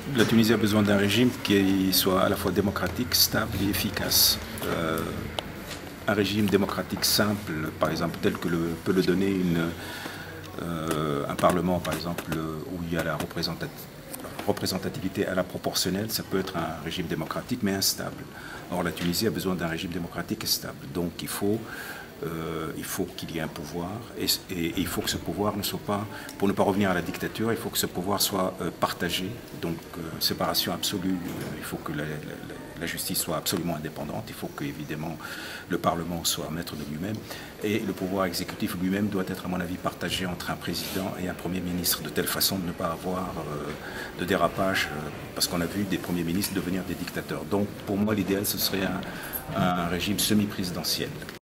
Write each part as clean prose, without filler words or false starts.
La Tunisie a besoin d'un régime qui soit à la fois démocratique, stable et efficace. Un régime démocratique simple, par exemple, tel que peut le donner un parlement, par exemple, où il y a la représentativité à la proportionnelle, ça peut être un régime démocratique mais instable. Or, la Tunisie a besoin d'un régime démocratique et stable. Donc, il faut qu'il y ait un pouvoir et il faut que ce pouvoir ne soit pas, pour ne pas revenir à la dictature, il faut que ce pouvoir soit partagé, donc séparation absolue. Il faut que la justice soit absolument indépendante, il faut que évidemment le Parlement soit maître de lui-même et le pouvoir exécutif lui-même doit être à mon avis partagé entre un président et un Premier ministre de telle façon de ne pas avoir de dérapage parce qu'on a vu des premiers ministres devenir des dictateurs. Donc pour moi l'idéal ce serait un régime semi-présidentiel.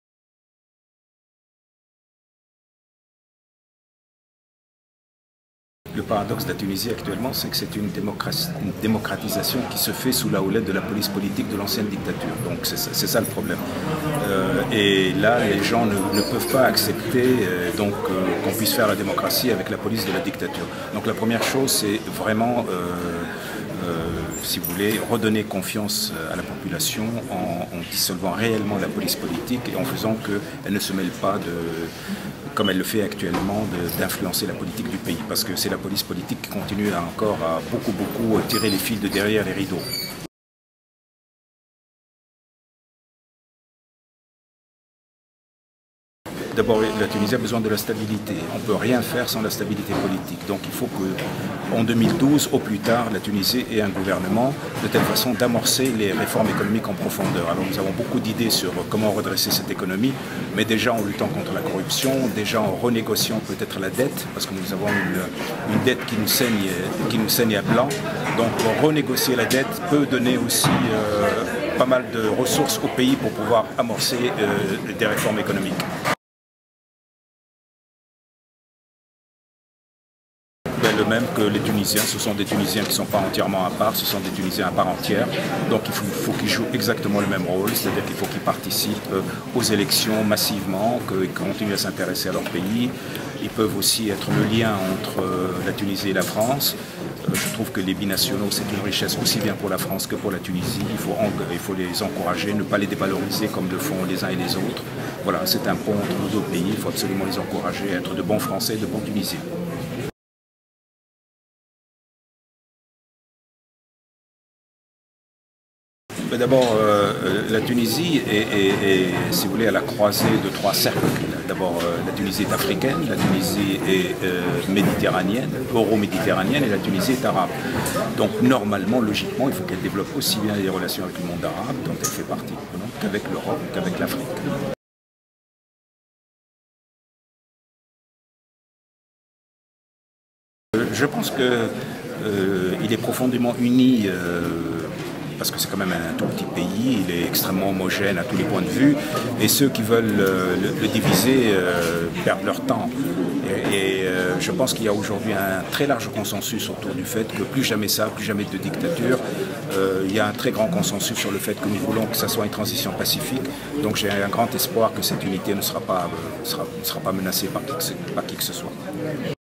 Le paradoxe de la Tunisie actuellement, c'est que c'est une démocratisation qui se fait sous la houlette de la police politique de l'ancienne dictature. Donc c'est ça le problème. Et là, les gens ne peuvent pas accepter qu'on puisse faire la démocratie avec la police de la dictature. Donc la première chose, c'est vraiment, si vous voulez, redonner confiance à la population en dissolvant réellement la police politique et en faisant qu'elle ne se mêle pas comme elle le fait actuellement, d'influencer la politique du pays. Parce que c'est la police politique qui continue encore à beaucoup tirer les fils de derrière les rideaux. D'abord, la Tunisie a besoin de la stabilité. On ne peut rien faire sans la stabilité politique. Donc il faut qu'en 2012, au plus tard, la Tunisie ait un gouvernement de telle façon d'amorcer les réformes économiques en profondeur. Alors nous avons beaucoup d'idées sur comment redresser cette économie, mais déjà en luttant contre la corruption, déjà en renégociant peut-être la dette, parce que nous avons une dette qui nous saigne à blanc. Donc renégocier la dette peut donner aussi pas mal de ressources au pays pour pouvoir amorcer des réformes économiques. Le même que les Tunisiens, ce sont des Tunisiens qui ne sont pas entièrement à part, ce sont des Tunisiens à part entière. Donc il faut qu'ils jouent exactement le même rôle, c'est-à-dire qu'il faut qu'ils participent aux élections massivement, qu'ils continuent à s'intéresser à leur pays. Ils peuvent aussi être le lien entre la Tunisie et la France. Je trouve que les binationaux, c'est une richesse aussi bien pour la France que pour la Tunisie. Il faut les encourager, ne pas les dévaloriser comme le font les uns et les autres. Voilà, c'est un pont entre nos deux pays, il faut absolument les encourager à être de bons Français et de bons Tunisiens. D'abord, la Tunisie est, si vous voulez, à la croisée de trois cercles. D'abord, la Tunisie est africaine, la Tunisie est méditerranéenne, euro-méditerranéenne, et la Tunisie est arabe. Donc, normalement, logiquement, il faut qu'elle développe aussi bien les relations avec le monde arabe, dont elle fait partie, qu'avec l'Europe, qu'avec l'Afrique. Je pense qu'il est profondément uni. Parce que c'est quand même un tout petit pays, il est extrêmement homogène à tous les points de vue, et ceux qui veulent le diviser perdent leur temps. Et je pense qu'il y a aujourd'hui un très large consensus autour du fait que plus jamais ça, plus jamais de dictature. Il y a un très grand consensus sur le fait que nous voulons que ça soit une transition pacifique. Donc j'ai un grand espoir que cette unité ne sera pas menacée par qui que ce soit.